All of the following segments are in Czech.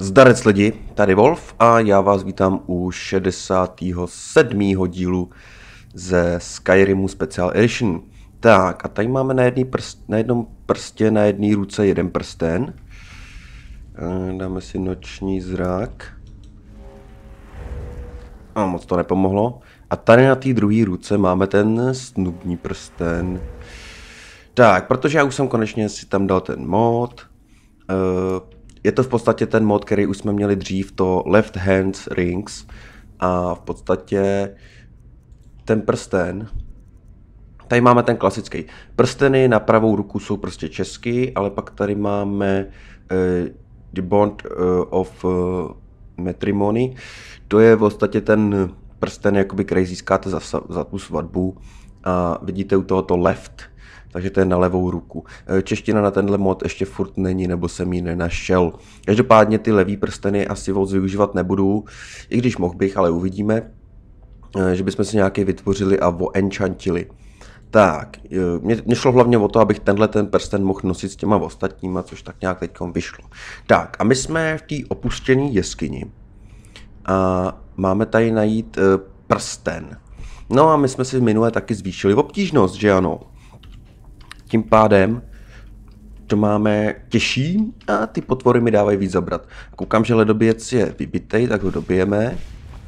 Zdarec lidi, tady Wolf a já vás vítám u 67. dílu ze Skyrimu Special Edition. Tak a tady máme na jednom prstě, na jedné ruce jeden prsten. Dáme si noční zrak. A moc to nepomohlo. A tady na té druhé ruce máme ten snubní prsten. Tak, protože já už jsem konečně si tam dal ten mod. Je to v podstatě ten mod, který už jsme měli dřív, to Left Hand Rings. A v podstatě ten prsten, tady máme ten klasický. Prsteny na pravou ruku jsou prostě český, ale pak tady máme The Bond of Matrimony. To je v podstatě ten prsten, jakoby, který získáte za tu svatbu. A vidíte u tohoto left. Takže to je na levou ruku. Čeština na tenhle mod ještě furt není, nebo jsem ji nenašel. Každopádně ty levý prsteny asi moc využívat nebudu, i když mohl bych, ale uvidíme, že bychom si nějaký vytvořili a enchantili. Tak, mě šlo hlavně o to, abych tenhle ten prsten mohl nosit s těma ostatníma, což tak nějak teďkom vyšlo. Tak, a my jsme v té opuštěné jeskyni a máme tady najít prsten. No a my jsme si minule taky zvýšili obtížnost, že ano. Tím pádem to máme těžší a ty potvory mi dávají víc zabrat. Koukám, že ledobějec je vybitej, tak ho dobijeme.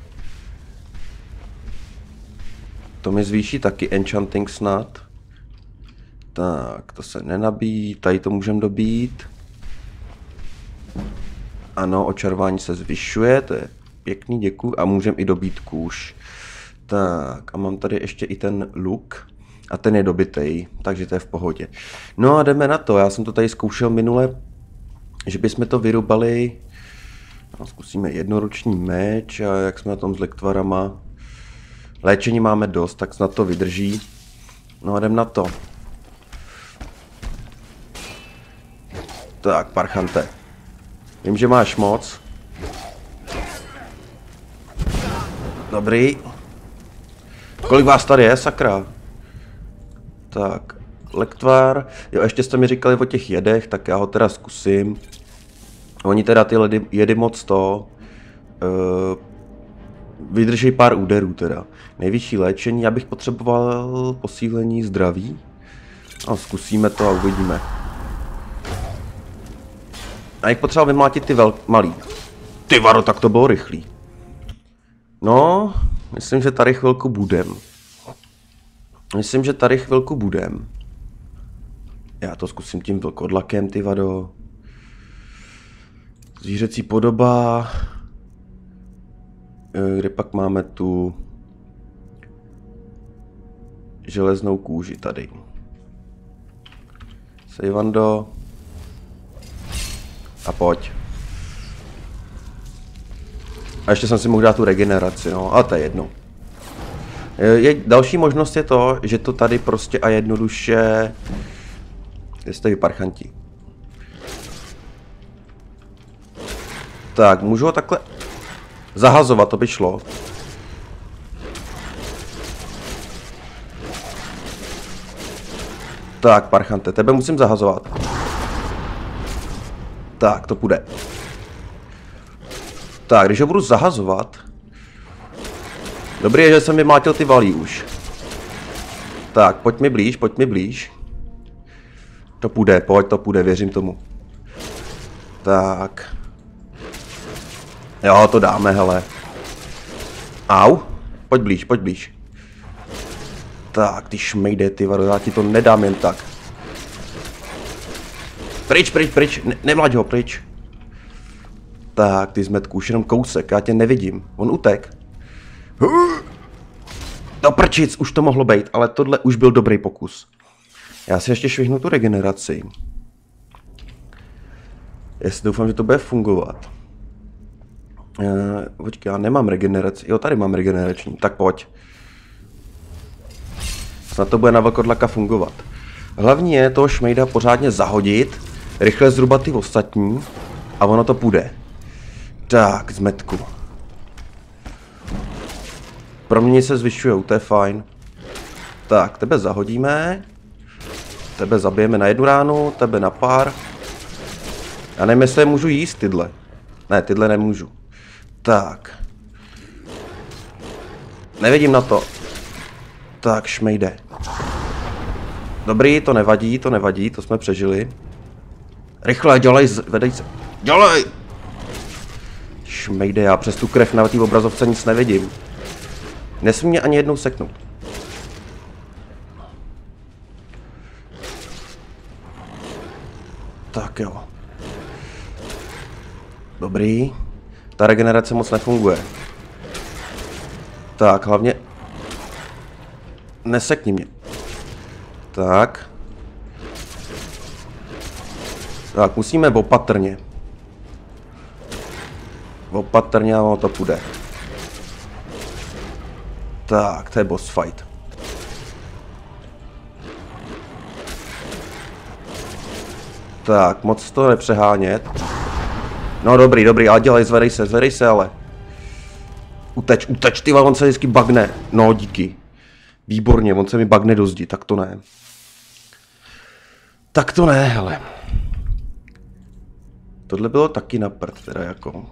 To mi zvýší taky enchanting snad. Tak, to se nenabíjí, tady to můžeme dobít. Ano, očarování se zvyšuje, to je pěkný, děkuju. A můžeme i dobít kůž. Tak, a mám tady ještě i ten luk. A ten je dobitej, takže to je v pohodě. No a jdeme na to, já jsem to tady zkoušel minule, že bychom to vyrubali. No, zkusíme jednoruční meč a jak jsme na tom s lektvarama. Léčení máme dost, tak snad to vydrží. No a jdem na to. Tak, parchante. Vím, že máš moc. Dobrý. Kolik vás tady je, sakra? Tak, lektvar. Jo, ještě jste mi říkali o těch jedech, tak já ho teda zkusím. Oni teda ty jedy moc vydrží pár úderů teda. Nejvyšší léčení, já bych potřeboval posílení zdraví. No, zkusíme to a uvidíme. A jak potřeboval vymlátit ty malý. Ty varo, tak to bylo rychlý. No, myslím, že tady chvilku budem. Já to zkusím tím vlkodlakem, ty vado. Zvířecí podoba. Kde pak máme tu železnou kůži tady. Sejvando. A pojď. A ještě jsem si mohl dát tu regeneraci, no, ale to je jedno. Další možnost je to, že to tady prostě a jednoduše... Jste vy parchanti. Tak, můžu ho takhle zahazovat, to by šlo. Tak, parchante, tebe musím zahazovat. Tak, to půjde. Tak, když ho budu zahazovat... Dobrý je, že jsem vymlátil ty valí už. Tak, pojď mi blíž. To půjde, to půjde, věřím tomu. Tak. Jo, to dáme, hele. Au, pojď blíž. Tak, ty šmejde, ty vado, já ti to nedám jen tak. Pryč, nevlaď ho, pryč. Tak, ty zmetku, už jenom kousek, já tě nevidím, on utek. No prčic, už to mohlo být, ale tohle už byl dobrý pokus. Já si ještě švihnu tu regeneraci. Jestli doufám, že to bude fungovat. Počkej, já nemám regeneraci. Jo, tady mám regenerační, tak pojď. Snad to bude na vlkodlaka fungovat. Hlavní je toho šmejda pořádně zahodit, rychle zhruba ty ostatní a ono to půjde. Tak, zmetku. Proměny se zvyšujou, to je fajn. Tak, tebe zahodíme. Tebe zabijeme na jednu ránu, tebe na pár. Já nevím, jestli je můžu jíst tyhle. Ne, tyhle nemůžu. Tak. Nevidím na to. Tak, šmejde. Dobrý, to nevadí, to jsme přežili. Rychle, dělej, vedej se. Dělej! Šmejde, já přes tu krev na té obrazovce nic nevidím. Nesmí mě ani jednou seknout. Tak jo. Dobrý. Ta regenerace moc nefunguje. Tak, hlavně... Nesekni mě. Tak. Tak, musíme opatrně. Opatrně a ono to půjde. Tak, to je boss fight. Tak, moc to nepřehánět. No dobrý, ale dělej, zvedej se, ale. Uteč, ty on se vždycky bagne. No, díky. Výborně, on se mi bagne do zdi, tak to ne. Tak to ne, hele. Tohle bylo taky na prd, teda jako.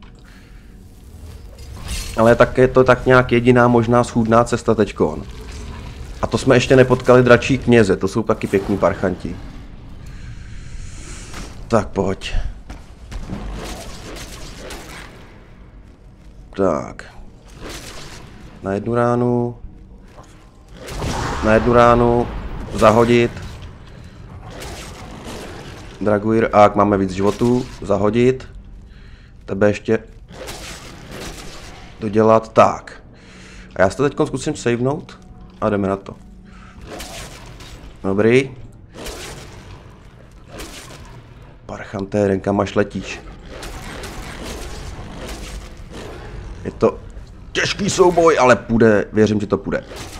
Ale tak je to tak nějak jediná možná schůdná cesta teďkon. A to jsme ještě nepotkali dračí kněze, to jsou taky pěkní parchanti. Tak pojď. Tak. Na jednu ránu. Zahodit. Draguir, a máme víc životů. Zahodit. Tebe ještě dodělat. Tak. A já si to teď zkusím savenout. A jdeme na to. Dobrý. Parchanté, renkama letíš. Je to těžký souboj, ale půjde. Věřím, že to půjde.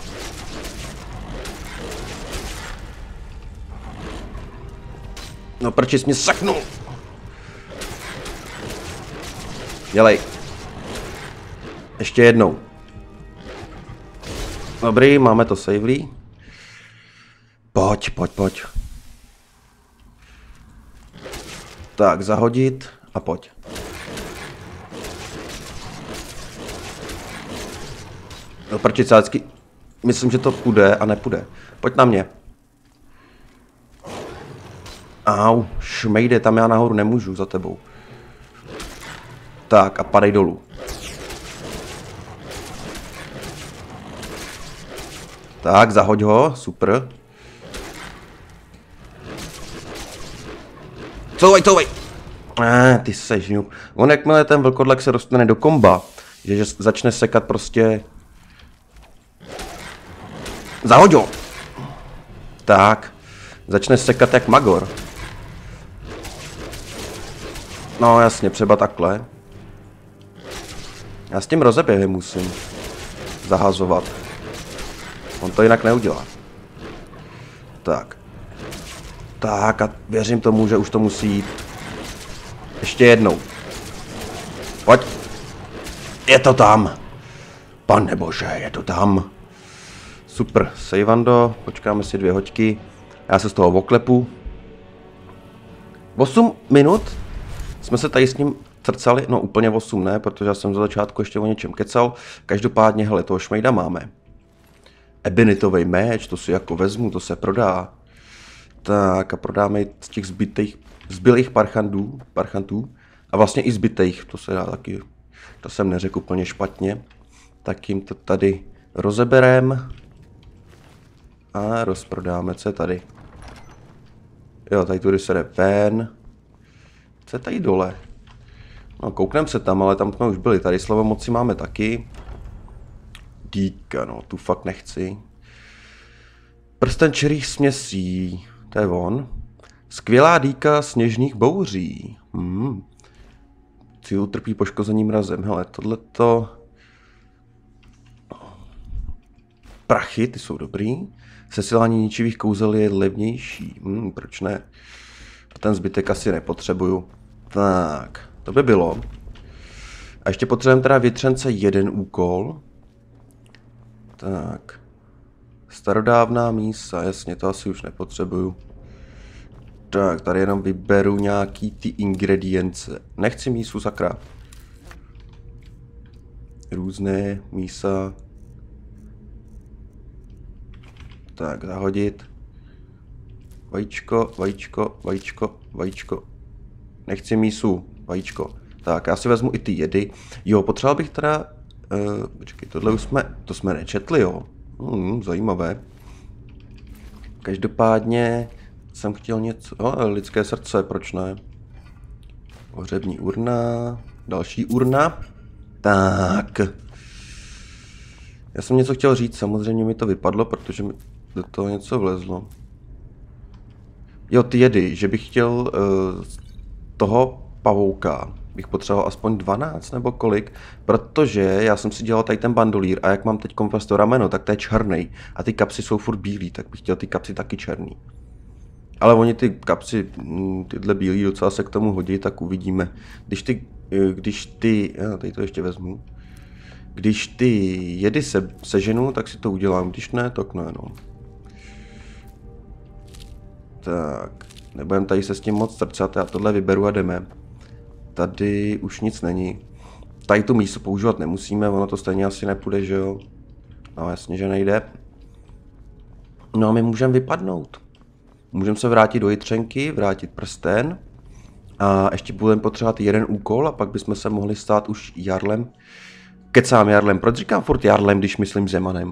No prči, jsi mě saknul. Dělej. Ještě jednou. Dobrý, máme to savelí. Pojď. Tak, zahodit a pojď. No prči, cácky. Myslím, že to půjde a nepůjde. Pojď na mě. Au, šmejde, tam já nahoru nemůžu za tebou. Tak a padej dolů. Tak, zahoď ho, super. Couvej! Ty seš noob. On jakmile ten vlkodlak se dostane do komba, že začne sekat prostě... Zahoď ho! Tak, začne sekat jak magor. No jasně, třeba takhle. Já s tím rozeběhem musím zahazovat. On to jinak neudělá. Tak. Tak a věřím tomu, že už to musí jít. Ještě jednou. Pojď. Je to tam. Pane bože, je to tam. Super, sejvando, počkáme si 2 hoďky. Já se z toho oklepu. 8 minut jsme se tady s ním trcali, no úplně 8 ne, protože já jsem za začátku ještě o něčem kecal. Každopádně, hele, toho šmejda máme. Ebenitový meč, to si jako vezmu, to se prodá. Tak a prodáme z těch zbylých parchantů. A vlastně i zbytejch, to se dá taky, to jsem neřekl úplně špatně. Tak jim to tady rozeberem. A rozprodáme, co je tady. Jo, tady tudy se jde ven. Co je tady dole? No, koukneme se tam, ale tam jsme už byli. Tady slovomoci máme taky. Díka, no, tu fakt nechci. Prsten čerých směsí. To je on. Skvělá dýka sněžných bouří. Cíl utrpí poškození mrazem. Hele, tohleto... Prachy, ty jsou dobrý. Sesilání ničivých kouzel je levnější. Proč ne? A ten zbytek asi nepotřebuju. Tak, to by bylo. A ještě potřebujeme teda větřence 1 úkol. Tak. Starodávná mísa, jasně, to asi už nepotřebuju. Tak, tady jenom vyberu nějaký ty ingredience. Nechci mísu, sakra. Různé mísa. Tak, zahodit. Vajíčko, vajíčko, vajíčko, vajíčko. Nechci mísu, vajíčko. Tak, já si vezmu i ty jedy. Jo, potřeboval bych teda... počkej, tohle už to jsme nečetli, jo. Zajímavé. Každopádně jsem chtěl něco... lidské srdce, proč ne? Pohřební urna, další urna. Tak. Já jsem něco chtěl říct, samozřejmě mi to vypadlo, protože mi do toho něco vlezlo. Jo, ty jedy, že bych chtěl toho pavouka, bych potřeboval aspoň 12 nebo kolik, protože já jsem si dělal tady ten bandolír a jak mám teď to rameno, tak to je černý a ty kapsy jsou furt bílý, tak bych chtěl ty kapsy taky černý. Ale oni ty kapsy, tyhle bílý docela se k tomu hodí, tak uvidíme. Když ty, já tady to ještě vezmu. Když ty jedy seženu, tak si to udělám, když ne, tak ne, no. Tak, nebudem tady se s tím moc trcat, já tohle vyberu a jdeme. Tady už nic není. Tady tu místo používat nemusíme, ono to stejně asi nepůjde, že jo? No jasně, že nejde. No a my můžeme vypadnout. Můžeme se vrátit do jitřenky, vrátit prsten. A ještě budeme potřebovat jeden úkol a pak bychom se mohli stát už jarlem. Kecám jarlem, proč říkám furt jarlem, když myslím Zemanem?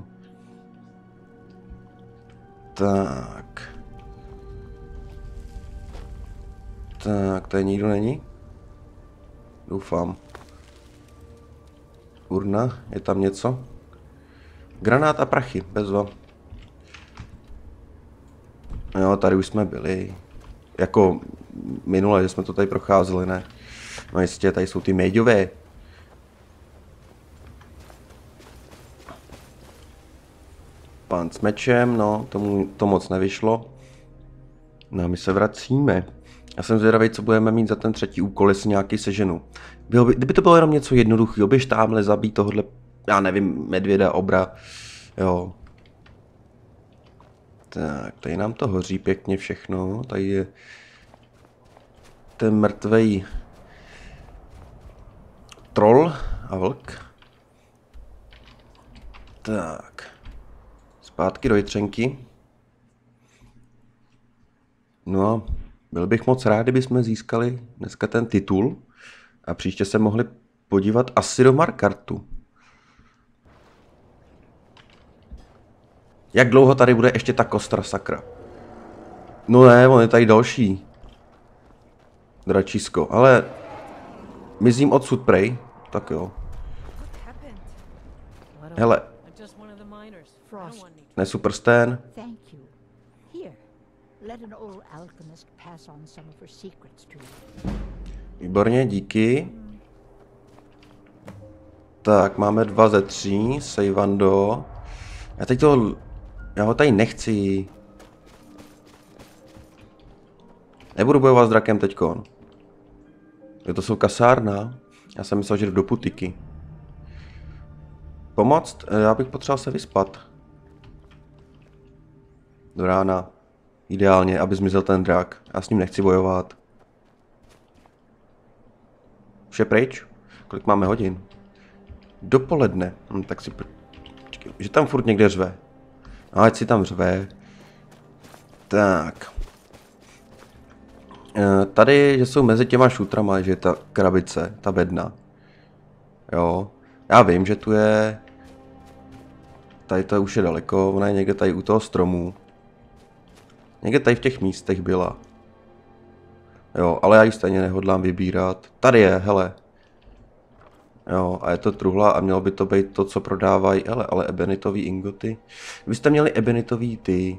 Tak. Tak, tady nikdo není? Doufám. Urna, je tam něco? Granát a prachy, bezva. Jo, tady už jsme byli. Jako minule, že jsme to tady procházeli, ne? No jistě, tady jsou ty méďové. Pán s mečem, no, tomu to moc nevyšlo. No a my se vracíme. Já jsem zvědavý, co budeme mít za ten třetí úkol, jestli nějaký seženu. Kdyby to bylo jenom něco jednoduchého, běž tamhle zabít tohle, já nevím, medvěda, obra, jo. Tak, tady nám to hoří pěkně všechno, tady je ten mrtvej troll a vlk. Tak, zpátky do jitřenky. No a byl bych moc rád, kdybychom získali dneska ten titul a příště se mohli podívat asi do Markartu. Jak dlouho tady bude ještě ta kostra, sakra? No ne, on je tady další. Dračisko, ale mizím odsud prej, tak jo. Hele, nesu prsten. Výborně, díky. Tak, máme 2 ze 3, Sejvando. Já ho tady nechci. Nebudu bojovat s drakem teďkon. To jsou kasárna. Já jsem myslel, že jdu do putiky. Pomoct? Já bych potřeboval se vyspat. Do rána. Ideálně, aby zmizel ten drak. Já s ním nechci bojovat. Vše pryč? Kolik máme hodin? Dopoledne. Tak si... Počkej, že tam furt někde řve. No, ať si tam řve. Tak. Tady, že jsou mezi těma šutrama, že je ta krabice, ta bedna. Jo. Já vím, že tu je... Tady to už je daleko, ona je někde tady u toho stromu. Někde tady v těch místech byla. Jo, ale já ji stejně nehodlám vybírat. Tady je, hele. Jo, a je to truhla a mělo by to být to, co prodávají, ale ebenitový ingoty. Vy jste měli ebenitový ty...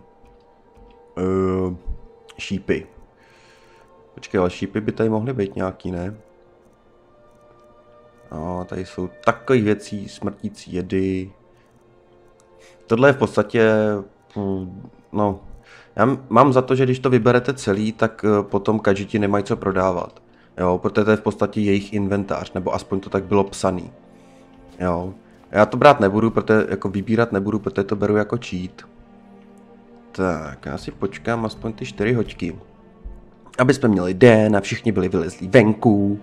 šípy. Počkej, ale šípy by tady mohly být nějaký, ne? No, tady jsou takové věcí, smrtící jedy. Tohle je v podstatě... No... Já mám za to, že když to vyberete celý, tak potom kadžiti nemají co prodávat. Jo, protože to je v podstatě jejich inventář, nebo aspoň to tak bylo psaný. Jo. Já to brát nebudu, protože jako vybírat nebudu, protože to beru jako cheat. Tak, já si počkám aspoň ty 4 hoďky. Aby jsme měli den a všichni byli vylezlí venku.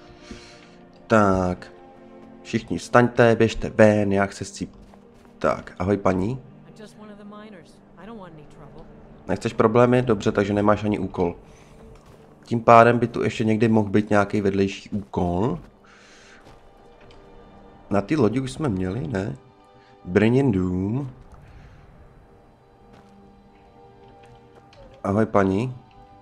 Tak. Všichni staňte, běžte ven, já chci si... Tak, ahoj paní. Nechceš problémy? Dobře, takže nemáš ani úkol. Tím pádem by tu ještě někdy mohl být nějaký vedlejší úkol. Na ty lodi už jsme měli, ne? Brinin Doom. Ahoj paní.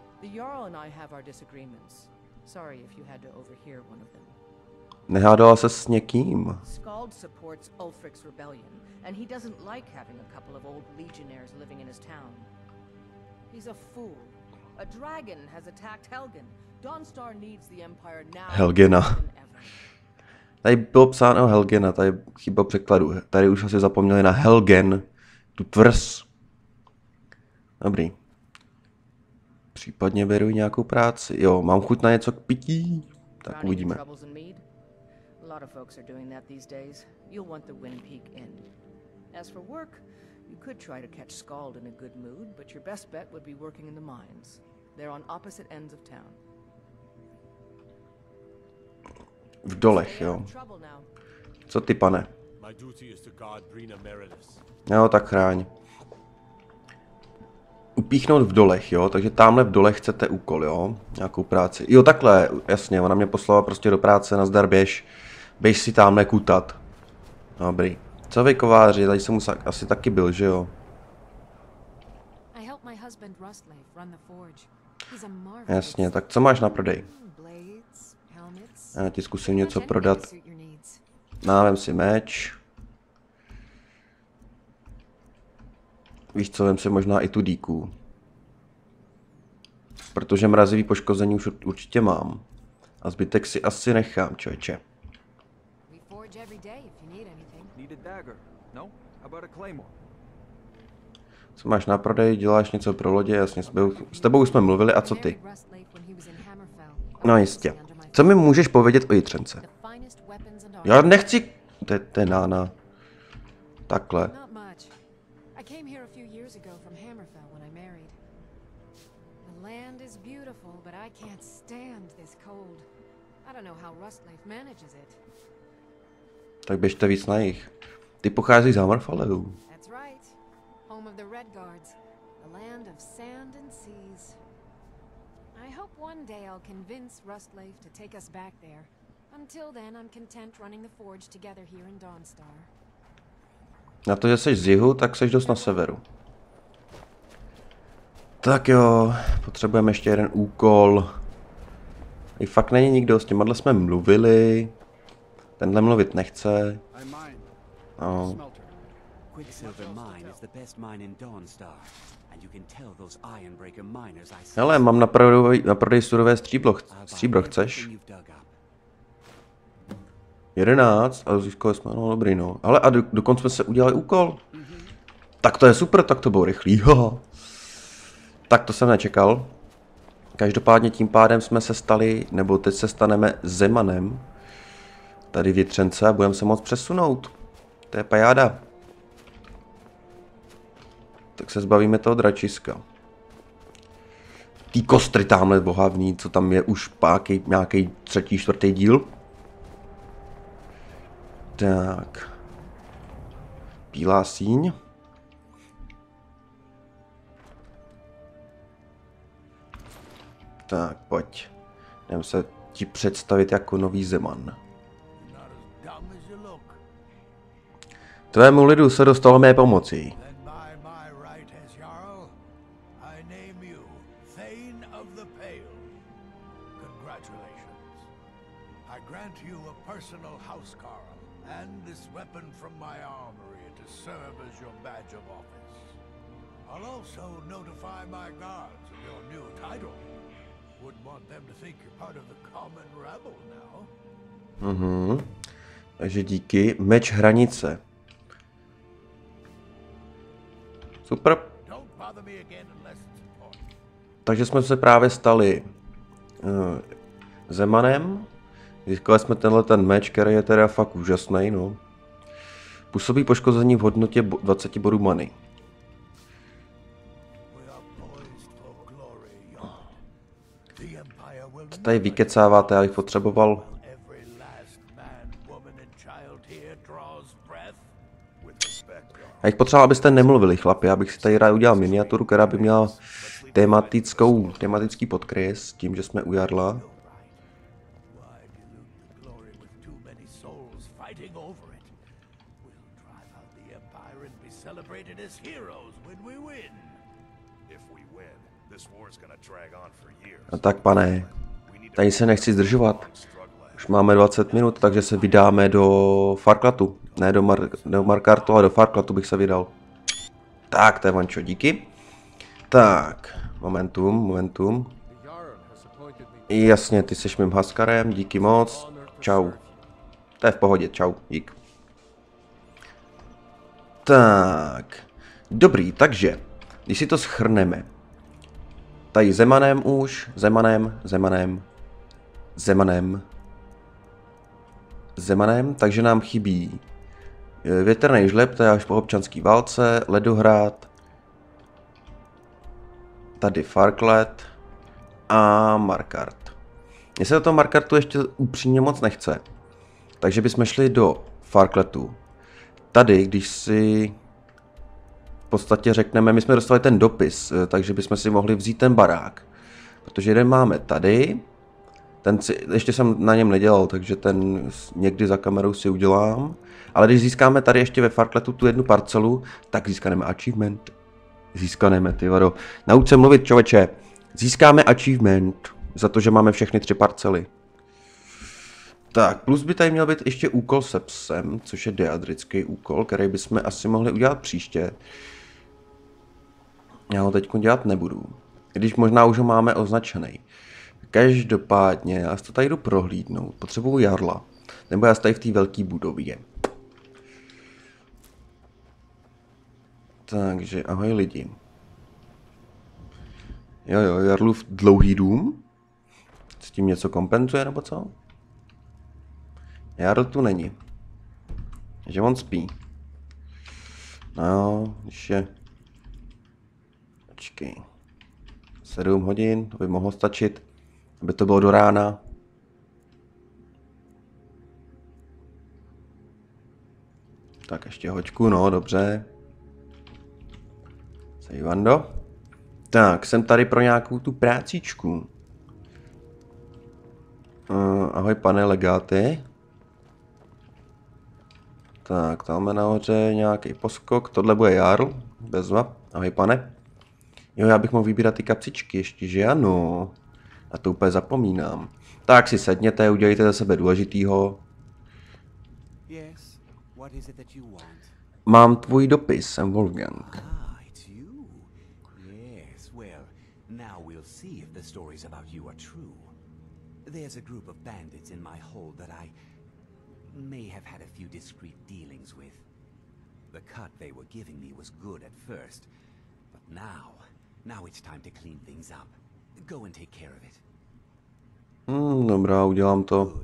Nehádala se s někým. Skald supports Ulfric's rebellion, and he doesn't like having a couple of old legionnaires living in his town. He's a fool. A dragon has attacked Helgen. Dawnstar needs the Empire now. Helgena. Tady bylo psáno Helgena, tady chyba překladu. Tady už asi zapomněli na Helgen, tu tvrz. Dobrý. Případně beru nějakou práci. Jo, mám chuť na něco k pití? Tak uvidíme. A lot of folks are doing that these days. You'll want the Wind Peak Inn. As for work, you could try to catch Skald in a good mood, but your best bet would be working in the mines. They're on opposite ends of town. V dolech, jo. Co ty, pane? Jo, tak chráň. Upíchnout v dolech, jo, takže tamhle v dolech chcete úkol, jo, nějakou práci. Jo, takhle, jasně, ona mě poslala prostě do práce, nazdar běž. Běž si tamhle kutat. Dobrý. Co vy, kováři, tady jsem asi taky byl, že jo? Jasně, tak co máš na prodej? Já ti zkusím něco prodat. Vem si meč. Víš co, vem si možná i tu díku. Protože mrazivý poškození už určitě mám. A zbytek si asi nechám, člověče. Co máš na prodej, děláš něco pro lodě, jasně, s tebou už jsme mluvili, a co ty? No jistě. Co mi můžeš povědět o Jitřence? Já nechci... To je nána. Takhle. Tak běžte víc na jich. Ty pochází z Hammerfallu. Na to, že jsi z jihu, tak jsi dost na severu. Tak jo, potřebujeme ještě jeden úkol. I fakt není nikdo, s těma jsme mluvili. Tenhle mluvit nechce. No. Hele, mám na prodej surové stříbro, chceš? 11, a získali jsme, no dobrý no. Ale a dokonce jsme se udělali úkol. Tak to je super, tak to bylo rychlý, haha. Tak to jsem nečekal. Každopádně tím pádem jsme se stali, nebo teď se staneme Zemanem. Tady v Jitřence a budeme se moct přesunout. To je pajáda. Tak se zbavíme toho dračiska. Tý kostry tamhle bohavní, co tam je už páky, nějaký 3., 4. díl. Tak. Bílá síň. Tak, pojď. Jdem se ti představit jako nový Zeman. Tvému lidu se dostalo mé pomoci. Takže díky. Meč hranice. Super. Takže jsme se právě stali Zemanem. Získali jsme ten meč, který je teda fakt úžasný, no. Působí poškození v hodnotě 20 bodů many. Co tady vykecáváte, já bych potřeboval. Já bych potřeboval, abyste nemluvili, chlapi. Já bych si tady rád udělal miniaturu, která by měla tematický podkres, tím, že jsme u Jarla. A tak, pane, tady se nechci zdržovat. Už máme 20 minut, takže se vydáme do Farklatu. Ne do Markartu, ale do Farklatu bych se vydal. Tak, to je Vančo, díky. Tak, momentum. Jasně, ty seš mým haskarem, díky moc. Čau. To je v pohodě, čau, dík. Tak, dobrý, takže, když si to shrneme. Tady Zemanem už, Zemanem, takže nám chybí Větrný žleb, to je až po občanský válce, Ledohrad, tady Farklet a Markart. Mně se do toho Markartu ještě upřímně moc nechce, takže bychom šli do Farkletu. Tady, když si v podstatě řekneme, my jsme dostali ten dopis, takže bychom si mohli vzít ten barák, protože jeden máme tady. Ještě jsem na něm nedělal, takže ten někdy za kamerou si udělám. Ale když získáme tady ještě ve Farkletu tu jednu parcelu, tak získáme achievement. Získáme, ty vado. Nauč se mluvit, člověče. Získáme achievement za to, že máme všechny 3 parcely. Tak, plus by tady měl být ještě úkol se psem, což je deadrický úkol, který bychom asi mohli udělat příště. Já ho teď dělat nebudu. Když možná už ho máme označený. Každopádně, já si to tady jdu prohlídnout. Potřebuju Jarla. Nebo já tady v té velké budově. Takže, ahoj lidi. Jo, Jarlův dlouhý dům. S tím něco kompenzuje, nebo co? Jarl tu není. Že on spí. No jo, když je... Počkej. 7 hodin, to by mohlo stačit. Aby to bylo do rána. Tak ještě hoďku, no dobře. Sejvando. Tak, jsem tady pro nějakou tu prácičku. Ahoj pane legáty. Tak, tam je nahoře nějaký poskok. Tohle bude Jarl. Bezva. Ahoj pane. Jo, já bych mohl vybírat ty kapsičky ještě, že ano. A to úplně zapomínám. Tak si sedněte, udělejte ze sebe důležitýho. Mám tvůj dopis, jsem Wolfgang. There's a group of bandits in my hold that I may have had a few discreet dealings with. The cut they were giving me was good at first, but now it's time to clean things up. Go and take care of it. Dobrá, udělám to.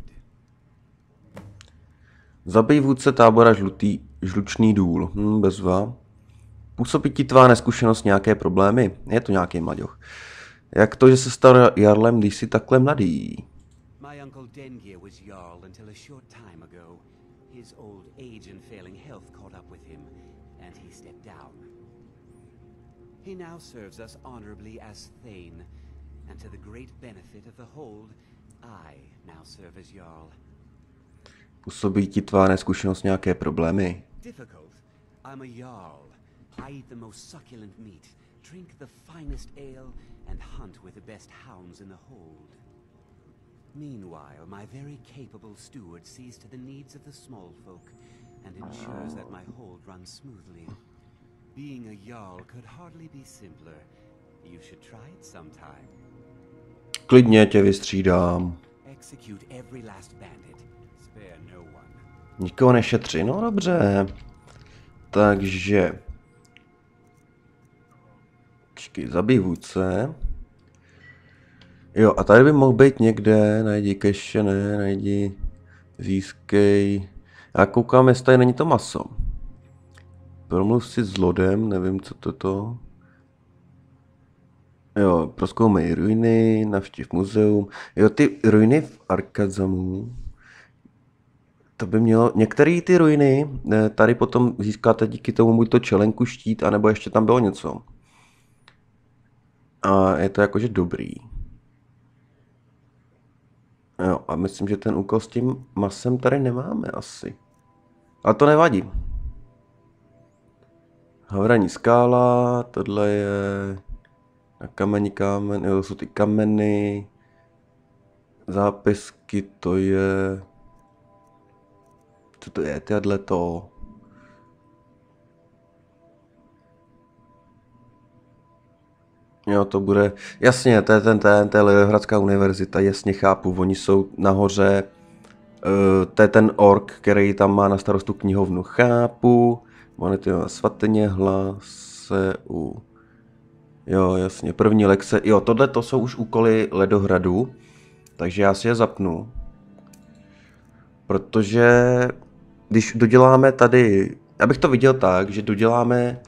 Zabij vůdce tábora žlučný důl. Bezva. Působí ti tvá neskušenost nějaké problémy? Je to nějaký mladěch. Jak to, že se stal jarlem, když jsi takhle mladý? My uncle Dengir was jarl until a short time ago. His old age and failing health caught up with him, and he stepped down. He now serves us honorably as Thane, and to the great benefit of the hold, I now serve as jarl. Působí ti tvá neskušenost nějaké problémy? Difficult. I'm a jarl. I eat the most succulent meat, drink the finest ale, and hunt with the best hounds in the hold. Meanwhile, my very capable steward sees to the needs of the small folk and ensures that my hold runs smoothly. Being a jarl could hardly be simpler. You should try it sometime. Klidně tě vystřídám. Execute every last bandit. Spare no one. Nikoho nešetří, no dobře. Takže... Počkej, zabij vůdce. Jo, a tady by mohl být někde, najdi keše, ne, najdi, získej. Já koukám, jestli tady není to maso. Promluv si s lodem, nevím, co to. Jo, prozkoumej ruiny, navštiv muzeum. Jo, ty ruiny v Arkazamu. To by mělo... Některé ty ruiny tady potom získáte díky tomu buď to čelenku, štít, anebo ještě tam bylo něco. A je to jakože dobrý. Jo, a myslím, že ten úkol s tím masem tady nemáme asi. Ale to nevadí. Havraní skála, tohle je... Na kameni kámen, jo, to jsou ty kameny. Zápisky, to je... Co to je, tyhle to... Jo, to bude... Jasně, to je Ledohradská univerzita, jasně chápu, oni jsou nahoře... to je ten ork, který tam má na starostu knihovnu, chápu. Monety na svatyně, hlase u... Jo, jasně, první lekce. Jo, tohle to jsou už úkoly Ledohradu, takže já si je zapnu. Protože když doděláme tady, já bych to viděl tak, že doděláme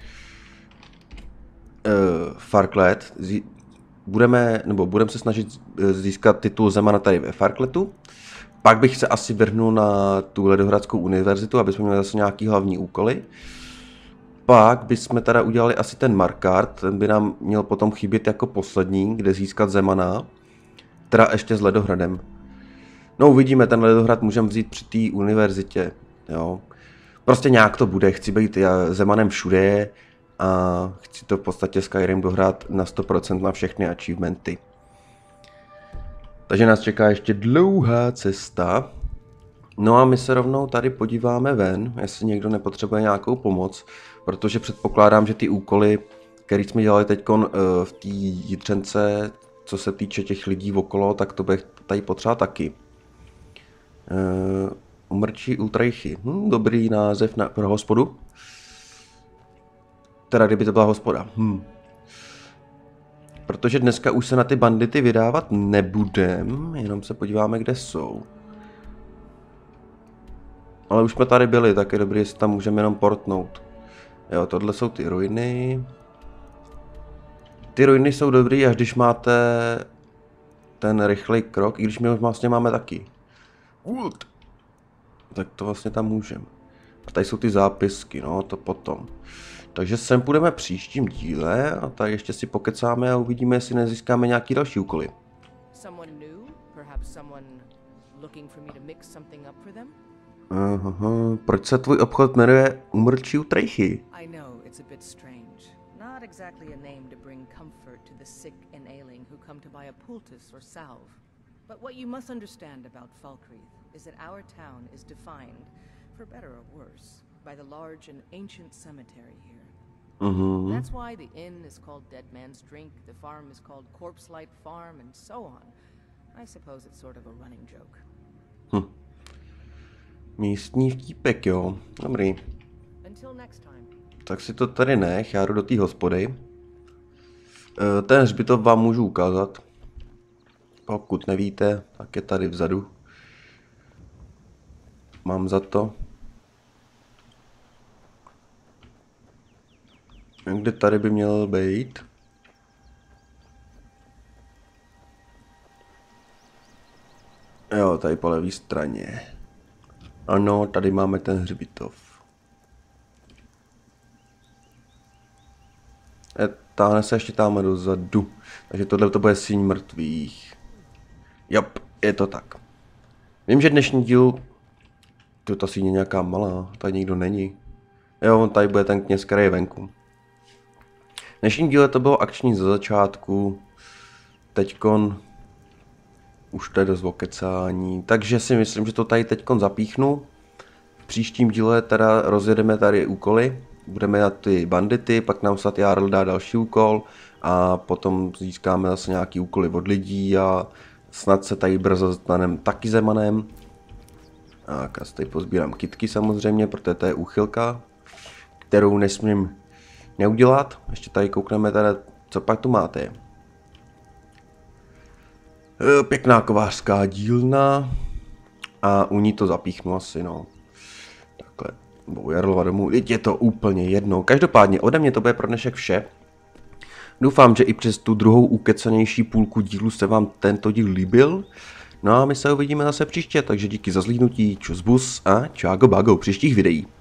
Farklet, budeme se snažit získat titul Zemana tady ve Farkletu, pak bych se asi vrhnul na tu Ledohradskou univerzitu, aby jsme měli zase nějaký hlavní úkoly. Pak bychom teda udělali asi ten Markart, ten by nám měl potom chybět jako poslední, kde získat Zemana, teda ještě s Ledohradem. No uvidíme, ten Ledohrad můžeme vzít při té univerzitě, jo. Prostě nějak to bude, chci být Zemanem všude a chci to v podstatě Skyrim dohrát na 100% na všechny achievementy. Takže nás čeká ještě dlouhá cesta. No a my se rovnou tady podíváme ven, jestli někdo nepotřebuje nějakou pomoc, protože předpokládám, že ty úkoly, které jsme dělali teď v té jitřence, co se týče těch lidí okolo, tak to bych tady potřeba taky. Umrčí ultrajchy. Dobrý název pro hospodu. Teda kdyby to byla hospoda. Protože dneska už se na ty bandity vydávat nebudem, jenom se podíváme, kde jsou. Ale už jsme tady byli, tak je dobrý, jestli tam můžeme jenom portnout. Jo, tohle jsou ty ruiny. Ty ruiny jsou dobrý, až když máte ten rychlej krok, i když my už vlastně máme taky. Tak to vlastně tam můžeme. A tady jsou ty zápisky, no, to potom. Takže sem půjdeme příštím díle a tady ještě si pokecáme a uvidíme, jestli nezískáme nějaký další úkoly. Aha, proč se tvůj obchod jmenuje Umrčí Ultrajchy? Not exactly a name to bring comfort to the sick and ailing who come to buy a poultice or salve. But what you must understand about Falkreath is that our town is defined, for better or worse, by the large and ancient cemetery here. That's why the inn is called Dead Man's Drink, the farm is called Corpse Light Farm, and so on. I suppose it's sort of a running joke. Místní vtípek, jo. Dobrý. Until next time. Tak si to tady nech, já jdu do té hospody. Ten hřbitov vám můžu ukázat. Pokud nevíte, tak je tady vzadu. Mám za to. Kde tady by měl být? Jo, tady po levé straně. Ano, tady máme ten hřbitov. Táhne se ještě tam dozadu. Takže tohle to bude síň mrtvých. Jop, je to tak. Vím, že dnešní díl... Ta síň je nějaká malá, tady nikdo není. Jo, tady bude ten kněz, který je venku. Dnešní díle to bylo akční ze začátku. Teďkon... Už to je dost okecání. Takže si myslím, že to tady teďkon zapíchnu. V příštím díle teda rozjedeme tady úkoly. Budeme na ty bandity, pak nám snad Jarl dá další úkol a potom získáme zase nějaký úkoly od lidí a snad se tady brzo staneme taky Zemanem. Tak já si tady pozbírám kytky samozřejmě, protože to je úchylka, kterou nesmím neudělat. Ještě tady koukneme teda, co pak tu máte. Pěkná kovářská dílna a u ní to zapíchnu asi, no. Takhle. Jarlova domů, je to úplně jedno. Každopádně ode mě to bude pro dnešek vše. Doufám, že i přes tu druhou ukecenější půlku dílu se vám tento díl líbil. No a my se uvidíme zase příště, takže díky za zhlídnutí, čus bus a čágo bago příštích videí.